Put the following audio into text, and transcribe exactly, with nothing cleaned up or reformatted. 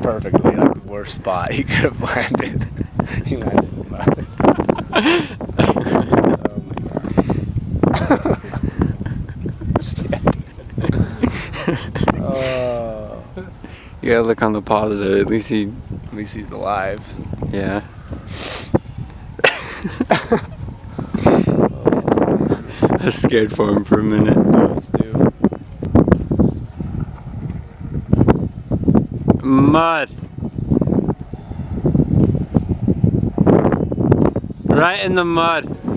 perfectly, like the worst spot he could have landed. He landed in the mud. Oh my god. Oh. You gotta look on the positive. At least he, At least he's alive. yeah. I was scared for him for a minute. Those do. Mud. Right in the mud.